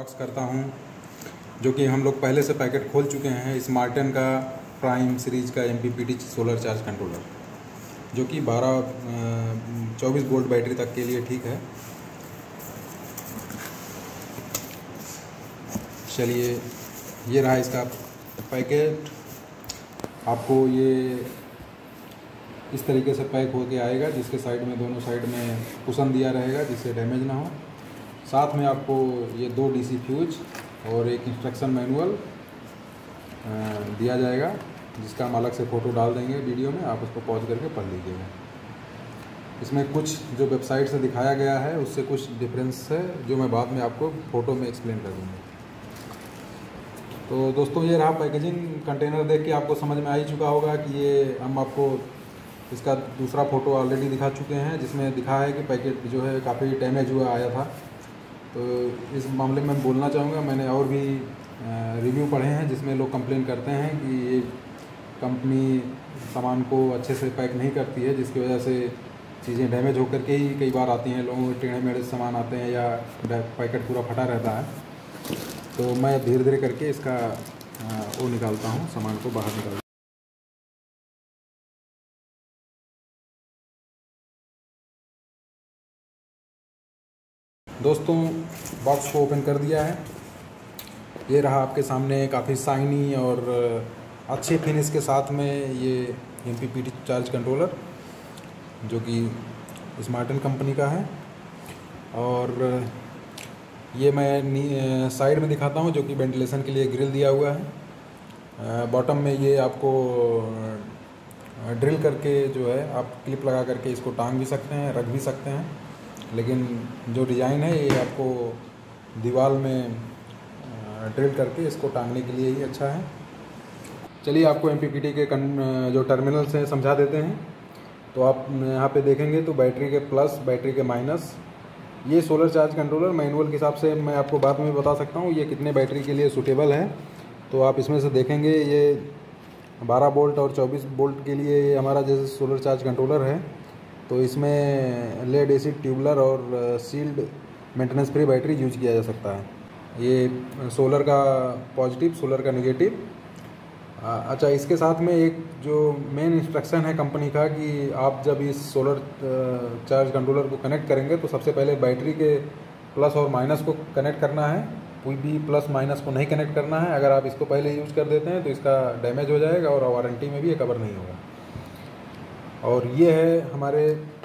Unbox करता हूं, जो कि हम लोग पहले से पैकेट खोल चुके हैं। स्मार्टन का प्राइम सीरीज़ का MPPT सोलर चार्ज कंट्रोलर, जो कि 24 वोल्ट बैटरी तक के लिए ठीक है। चलिए, ये रहा इसका पैकेट। आपको ये इस तरीके से पैक होके आएगा, जिसके साइड में दोनों साइड में कुशन दिया रहेगा जिससे डैमेज ना हो। साथ में आपको ये 2 DC फ्यूज और एक इंस्ट्रक्शन मैनुअल दिया जाएगा, जिसका हम अलग से फ़ोटो डाल देंगे वीडियो में, आप उसको पॉज करके पढ़ लीजिएगा। इसमें कुछ जो वेबसाइट से दिखाया गया है उससे कुछ डिफरेंस है, जो मैं बाद में आपको फ़ोटो में एक्सप्लेन कर दूँगा। तो दोस्तों, ये रहा पैकेजिंग। कंटेनर देख के आपको समझ में आ ही चुका होगा कि ये हम आपको इसका दूसरा फ़ोटो ऑलरेडी दिखा चुके हैं, जिसमें दिखा है कि पैकेट जो है काफ़ी डैमेज हुआ आया था। तो इस मामले में बोलना चाहूँगा, मैंने और भी रिव्यू पढ़े हैं जिसमें लोग कंप्लेन करते हैं कि ये कंपनी सामान को अच्छे से पैक नहीं करती है, जिसकी वजह से चीज़ें डैमेज होकर के ही कई बार आती हैं। लोगों के टेढ़े मेढ़े सामान आते हैं या पैकेट पूरा फटा रहता है। तो मैं धीरे धीरे करके इसका वो निकालता हूँ, सामान को बाहर निकालता हूँ। दोस्तों, बॉक्स को ओपन कर दिया है। ये रहा आपके सामने, काफ़ी शाइनी और अच्छे फिनिश के साथ में ये MPPT चार्ज कंट्रोलर, जो कि स्मार्टन कंपनी का है। और ये मैं साइड में दिखाता हूँ, जो कि वेंटिलेशन के लिए ग्रिल दिया हुआ है। बॉटम में ये आपको ड्रिल करके जो है आप क्लिप लगा करके इसको टांग भी सकते हैं, रख भी सकते हैं। लेकिन जो डिज़ाइन है ये आपको दीवार में ड्रिल करके इसको टांगने के लिए ही अच्छा है। चलिए, आपको MPPT के जो टर्मिनल्स हैं समझा देते हैं। तो आप यहाँ पे देखेंगे तो बैटरी के प्लस, बैटरी के माइनस। ये सोलर चार्ज कंट्रोलर मैनुअल के हिसाब से मैं आपको बाद में बता सकता हूँ ये कितने बैटरी के लिए सूटेबल है। तो आप इसमें से देखेंगे ये 12 वोल्ट और 24 वोल्ट के लिए हमारा जैसे सोलर चार्ज कंट्रोलर है। तो इसमें लेड एसिड ट्यूबलर और sealed maintenance free battery use किया जा सकता है। ये सोलर का पॉजिटिव, सोलर का नेगेटिव। अच्छा, इसके साथ में एक जो मेन इंस्ट्रक्शन है कंपनी का कि आप जब इस सोलर चार्ज कंट्रोलर को कनेक्ट करेंगे तो सबसे पहले बैटरी के प्लस और माइनस को कनेक्ट करना है। कोई भी प्लस माइनस को नहीं कनेक्ट करना है। अगर आप इसको पहले यूज कर देते हैं तो इसका डैमेज हो जाएगा और वारंटी में भी ये कवर नहीं होगा। और ये है हमारे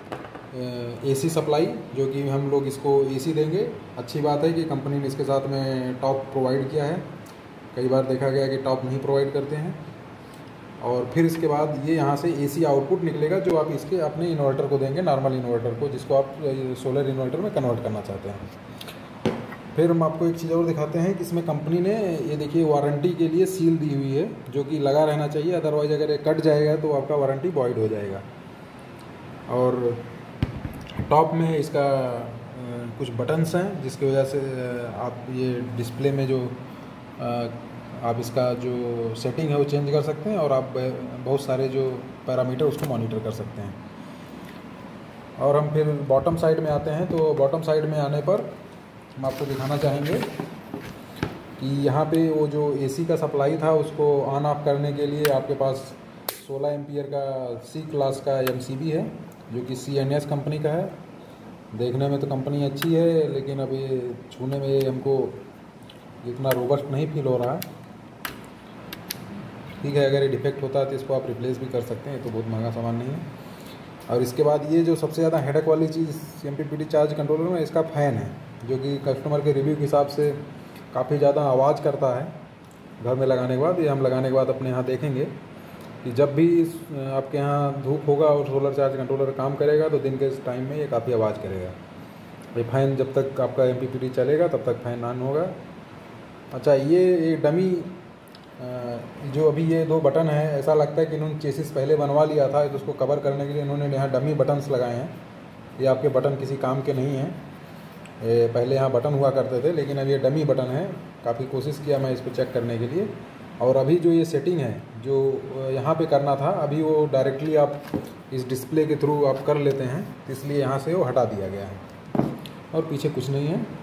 AC सप्लाई, जो कि हम लोग इसको AC देंगे। अच्छी बात है कि कंपनी ने इसके साथ में टॉप प्रोवाइड किया है। कई बार देखा गया कि टॉप नहीं प्रोवाइड करते हैं। और फिर इसके बाद ये यहाँ से AC आउटपुट निकलेगा, जो आप इसके अपने इन्वर्टर को देंगे, नॉर्मल इन्वर्टर को, जिसको आप सोलर इन्वर्टर में कन्वर्ट करना चाहते हैं। फिर हम आपको एक चीज़ और दिखाते हैं कि इसमें कंपनी ने ये देखिए वारंटी के लिए सील दी हुई है, जो कि लगा रहना चाहिए। अदरवाइज़ अगर ये कट जाएगा तो आपका वारंटी वॉइड हो जाएगा। और टॉप में इसका कुछ बटन्स हैं, जिसकी वजह से आप ये डिस्प्ले में जो आप इसका जो सेटिंग है वो चेंज कर सकते हैं, और आप बहुत सारे जो पैरामीटर उसको मॉनिटर कर सकते हैं। और हम फिर बॉटम साइड में आते हैं। तो बॉटम साइड में आने पर हम आपको दिखाना चाहेंगे कि यहाँ पे वो जो AC का सप्लाई था उसको ऑन ऑफ करने के लिए आपके पास 16 एम्पियर का C क्लास का MCB है, जो कि CNS कंपनी का है। देखने में तो कंपनी अच्छी है, लेकिन अब ये छूने में हमको इतना रोबस्ट नहीं फील हो रहा है। ठीक है, अगर ये डिफेक्ट होता है तो इसको आप रिप्लेस भी कर सकते हैं, तो बहुत महंगा सामान नहीं है। और इसके बाद ये जो सबसे ज़्यादा हेडेक वाली चीज़ MPPT चार्ज कंट्रोलर में इसका फ़ैन है, जो कि कस्टमर के रिव्यू के हिसाब से काफ़ी ज़्यादा आवाज़ करता है घर में लगाने के बाद। ये हम लगाने के बाद अपने यहाँ देखेंगे कि जब भी आपके यहाँ धूप होगा और सोलर चार्ज कंट्रोलर काम करेगा तो दिन के इस टाइम में ये काफ़ी आवाज़ करेगा। ये फ़ैन जब तक आपका MPPT चलेगा तब तक फ़ैन ऑन होगा। अच्छा, ये डमी जो अभी ये 2 बटन है, ऐसा लगता है कि इन्होंने चेसिस पहले बनवा लिया था, तो उसको कवर करने के लिए इन्होंने यहाँ डमी बटन्स लगाए हैं। ये आपके बटन किसी काम के नहीं हैं। पहले यहाँ बटन हुआ करते थे, लेकिन अब ये डमी बटन है। काफ़ी कोशिश किया मैं इसको चेक करने के लिए। और अभी जो ये सेटिंग है जो यहाँ पे करना था, अभी वो डायरेक्टली आप इस डिस्प्ले के थ्रू आप कर लेते हैं, इसलिए यहाँ से वो हटा दिया गया है। और पीछे कुछ नहीं है।